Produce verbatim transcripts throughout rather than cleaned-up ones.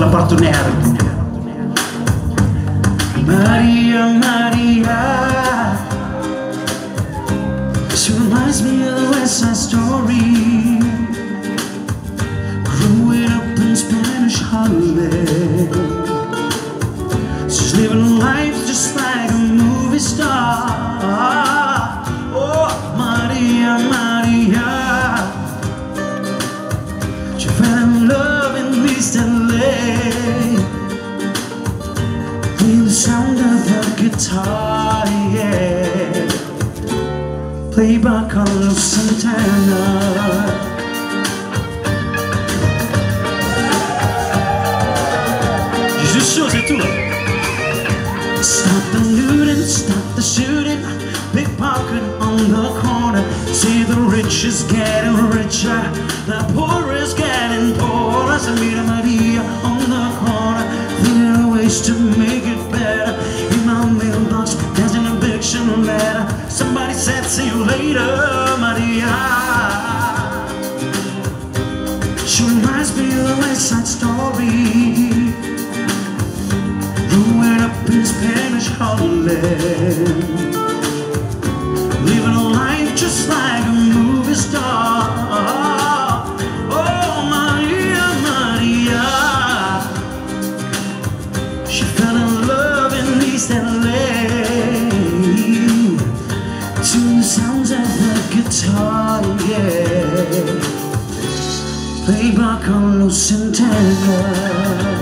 la partenaire. Maria, Maria, she reminds me of the West Side Story, growing up in Spanish Harlem. She's living life just like a movie star. Oh, Maria, Maria, she fell in love in East L A with the sound of the guitar, yeah, played by Carlos Santana. Juste chaud, c'est tout. Stop the looting, stop the shooting, pickpocket on the corner. See the rich is getting richer, the poor is getting poorer. Samira Maria on the corner, thinking of ways to make it better. In my mailbox, there's an eviction letter. Somebody said, see you later, Maria. She reminds me of the West Side Story, growing up in Spanish Harlem, living a life just like a movie star. Oh, Maria, Maria, she fell in love in East L A to the sounds of the guitar, yeah, played by Carlos Santana.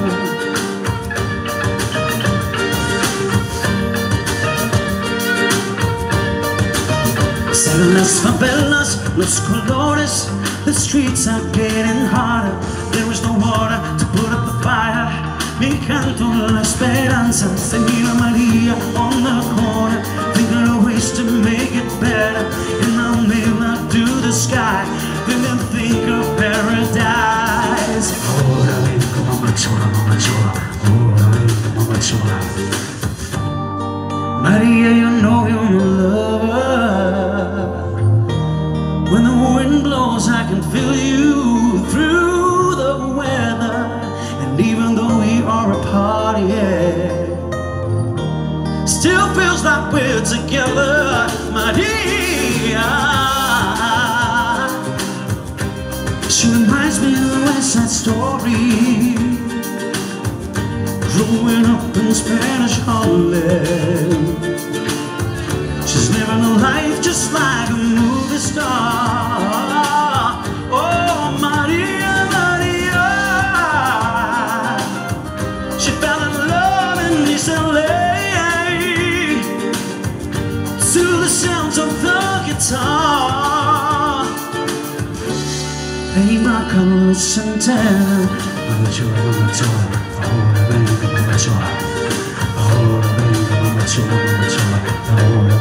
Las favelas, los colores, the streets are getting harder. There is no water to put up the fire. Mi canto la esperanza, Samira Maria on the corner, thinking of ways to make it better. And I'll never do the sky, then they'll think of paradise. Ora vengo, mamma chola, mamma chola. Ora vengo, mamma chola. Maria, you know you're my lover. When the wind blows, I can feel you through the weather. And even though we are apart, yeah, still feels like we're together, Maria. She reminds me of the West Side Story, growing up in Spanish Harlem. She's living a life just like a movie star. Oh, Maria, Maria, she fell in love in East L A to the sounds of the guitar, played by Carlos Santana. Mamma chola, mamma chola, ora vengo, mamma chola. Ora vengo, mamma chola, mamma chola.